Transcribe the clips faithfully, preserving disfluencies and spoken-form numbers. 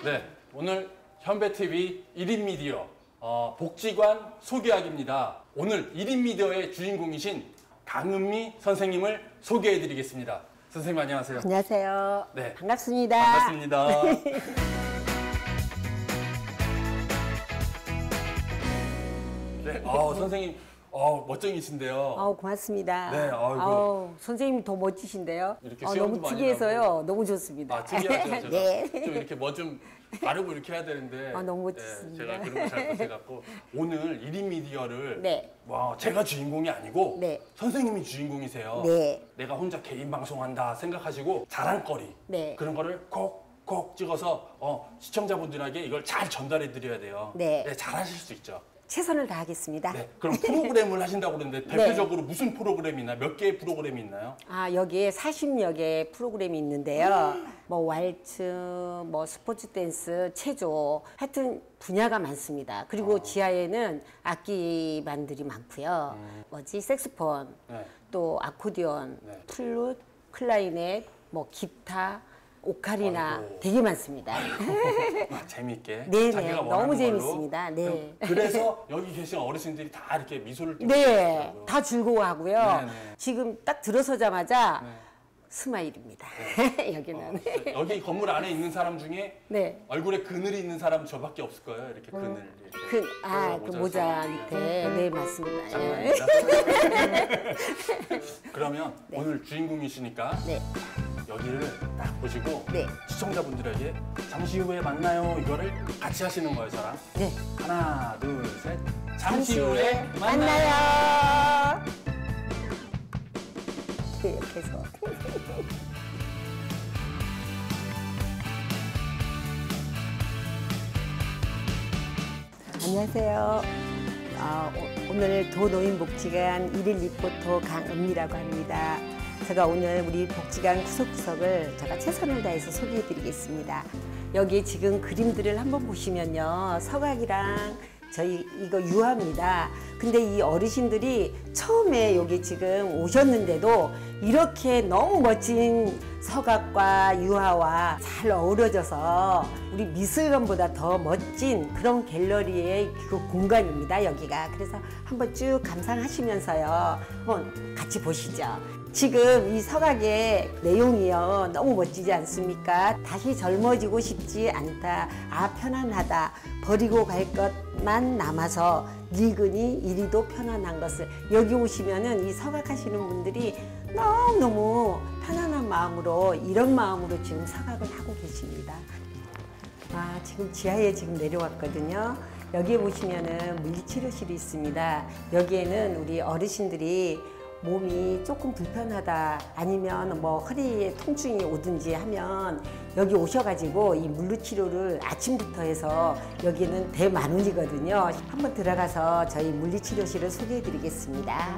네, 오늘 현배티비 일 인 미디어 어, 복지관 소개하기입니다. 오늘 일 인 미디어의 주인공이신 강은미 선생님을 소개해드리겠습니다. 선생님 안녕하세요. 안녕하세요. 네, 반갑습니다. 반갑습니다. 네, 어, 선생님 어, 멋쟁이신데요. 아우, 고맙습니다. 네, 아이고. 아우, 선생님이 더 멋지신데요. 이렇게 아, 수염도 너무 많이 특이해서요. 나고. 너무 좋습니다. 아, 특이하죠. 제가 네. 좀 이렇게 뭐 좀 바르고 이렇게 해야 되는데. 아, 너무 멋지십니다. 네, 제가 그런 거 잘 못해갖고 오늘 일 인 미디어를 네. 와, 제가 주인공이 아니고 네. 선생님이 주인공이세요. 네. 내가 혼자 개인 방송한다 생각하시고 자랑거리 네. 그런 거를 콕콕 찍어서 어, 시청자분들에게 이걸 잘 전달해 드려야 돼요. 네. 잘하실 수 있죠. 최선을 다하겠습니다. 네. 그럼 프로그램을 하신다고 그러는데 대표적으로 무슨 프로그램이 있나요? 몇 개의 프로그램이 있나요? 아, 여기에 사십여 개의 프로그램이 있는데요. 뭐 왈츠, 뭐 스포츠 댄스, 체조, 하여튼 분야가 많습니다. 그리고 아. 지하에는 악기반들이 많고요. 음. 뭐지? 색소폰, 네. 또 아코디언, 네. 플룻, 클라리넷, 뭐 기타, 오카리나 아이고. 되게 많습니다. 아, 재밌게. 네네, 자기가 너무 원하는 재밌습니다. 걸로. 네. 그래서 여기 계신 어르신들이 다 이렇게 미소를 띠고 네, 계시더라고요. 다 즐거워하고요. 네네. 지금 딱 들어서자마자 네. 스마일입니다. 여기는. 어, 여기 건물 안에 있는 사람 중에 네. 얼굴에 그늘이 있는 사람 저밖에 없을 거예요. 이렇게 그늘. 이렇게. 그, 아, 어, 그 모자 모자 밑에. 네, 맞습니다. 예. 장난입니다. 그러면 네. 오늘 주인공이시니까 네. 여기를 딱 보시고 네. 시청자분들에게 잠시 후에 만나요 이거를 같이 하시는 거예요, 저랑. 네. 하나, 둘, 셋. 잠시 후에 만나요. 네, 이렇게 해서. 안녕하세요. 어, 오- 오늘 도노인복지관 일일 리포터 강은미라고 합니다. 제가 오늘 우리 복지관 구석구석을 제가 최선을 다해서 소개해드리겠습니다. 여기 지금 그림들을 한번 보시면요. 서각이랑 저희 이거 유화입니다. 근데 이 어르신들이 처음에 여기 지금 오셨는데도 이렇게 너무 멋진 서각과 유화와 잘 어우러져서 우리 미술관보다 더 멋진 그런 갤러리의 그 공간입니다. 여기가. 그래서 한번 쭉 감상하시면서요. 한번 같이 보시죠. 지금 이 서각의 내용이요. 너무 멋지지 않습니까? 다시 젊어지고 싶지 않다. 아, 편안하다. 버리고 갈 것만 남아서 늙으니 이리도 편안한 것을. 여기 오시면은 이 서각하시는 분들이 너무너무 편안한 마음으로 이런 마음으로 지금 서각을 하고 계십니다. 아, 지금 지하에 지금 내려왔거든요. 여기에 보시면은 물리치료실이 있습니다. 여기에는 우리 어르신들이 몸이 조금 불편하다 아니면 뭐 허리에 통증이 오든지 하면 여기 오셔가지고 이 물리치료를 아침부터 해서 여기는 대만원이거든요. 한번 들어가서 저희 물리치료실을 소개해드리겠습니다.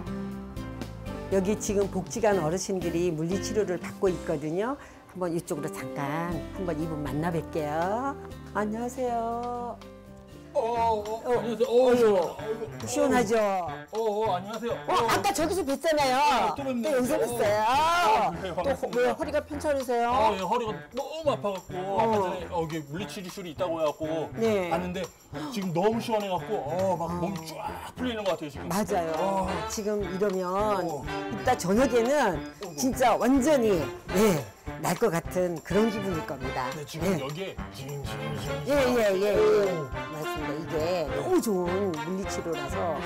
여기 지금 복지관 어르신들이 물리치료를 받고 있거든요. 한번 이쪽으로 잠깐 한번 이분 만나 뵐게요. 안녕하세요. 어, 어, 어, 안녕하세요. 어, 어이구. 아이고. 시원하죠? 어, 어, 안녕하세요. 어, 아까 저기서 뵀잖아요. 또 뵙네요. 또 여기서 어. 뵀어요. 아, 그래요? 또 반갑습니다. 왜 허리가 편찮으세요? 아, 예, 허리가 너무 아파갖고 아까 전에 어, 여기 물리치료실이 있다고 해갖고 네. 갔는데 지금 너무 시원해갖고 어, 막 몸이 쫙 풀리는 것 같아요 지금. 맞아요. 어. 지금 이러면 어. 이따 저녁에는 진짜 완전히 예, 날 것 같은 그런 기분일 겁니다. 네, 지금 예. 여기에 징징징. 예, 예, 예, 예. 맞습니다. 이게 너무 좋은 물리치료라서.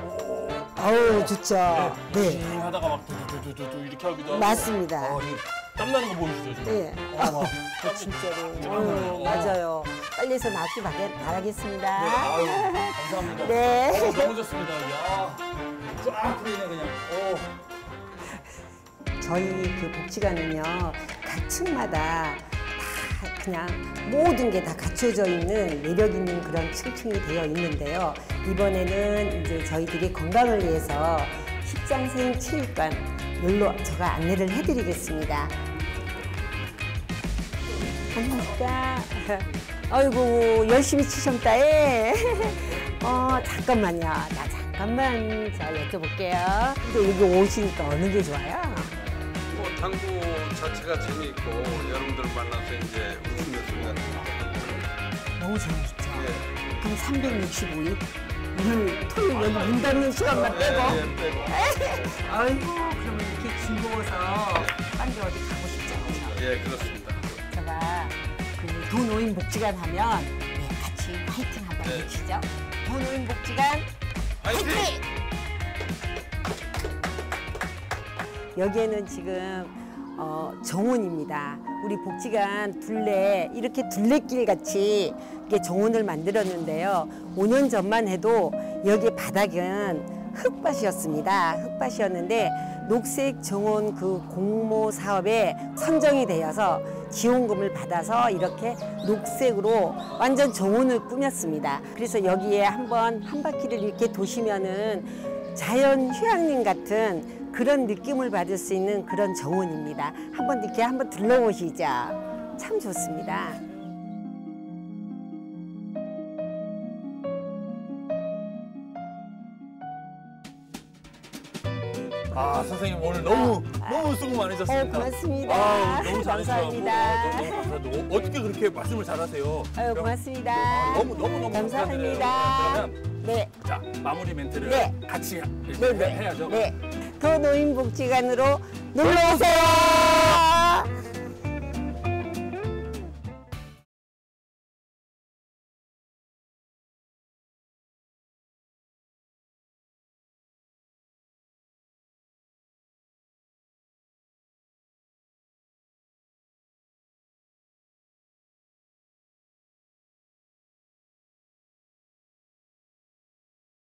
아우, 좋죠. 네. 징 하다가 막 두두두두두 이렇게 하기도 하고. 맞습니다. 어, 이 땀나는 거 보이시죠 지금? 예. 어, 막 아, 땀이 진짜로. 쫙 어, 나요. 맞아요. 빨리 해서 낫기 바라겠습니다. 네, 아유, 감사합니다. 네. 어, 너무 좋습니다. 야, 쫙 풀리네 그냥. 어. 저희 그 복지관은요, 각 층마다 다 그냥 모든 게 다 갖춰져 있는 매력 있는 그런 층층이 되어 있는데요. 이번에는 이제 저희들이 건강을 위해서 십장생 치유관 놀러 제가 안내를 해드리겠습니다. 안녕하십니까. 아이고, 열심히 치셨다에. 어, 잠깐만요. 나 잠깐만 저 여쭤볼게요. 근데 여기 오시니까 어느 게 좋아요? 뭐 당구 자체가 재미있고 여러분들 만나서 이제 웃으며 소리가 나는 너무 재밌죠. 예. 그럼 삼백육십오 일 일 토요일 여기 문 닫는 시간만 빼고. 예, 예, 빼고. 아이고 그러면 이렇게 즐거워서 딴 데 어디 가고 싶지 않죠. 예, 그렇습니다. 제가 그 도노인복지관 하면 네, 같이 화이팅 한번 네. 해주시죠. 도노인복지관 화이팅! 화이팅! 여기에는 지금 어, 정원입니다. 우리 복지관 둘레 이렇게 둘레길 같이 이렇게 정원을 만들었는데요. 오 년 전만 해도 여기 바닥은 흙밭이었습니다. 흙밭이었는데 녹색 정원 그 공모 사업에 선정이 되어서 지원금을 받아서 이렇게 녹색으로 완전 정원을 꾸몄습니다. 그래서 여기에 한번 한 바퀴를 이렇게 도시면은 자연 휴양림 같은 그런 느낌을 받을 수 있는 그런 정원입니다. 한번 이렇게 한번 둘러보시죠. 참 좋습니다. 아, 선생님 오늘 너무 너무 수고 어, 많으셨습니다. 고맙습니다. 아, 너무 잘해주셔서 감사합니다. 너무 감사합니다. 어떻게 그렇게 말씀을 잘하세요? 아유, 고맙습니다. 아, 너무 너무 너무 감사합니다. 그러면 네. 자 마무리 멘트를 네. 같이 네, 해- 네. 해야죠. 네. 도노인복지관으로 놀러 오세요.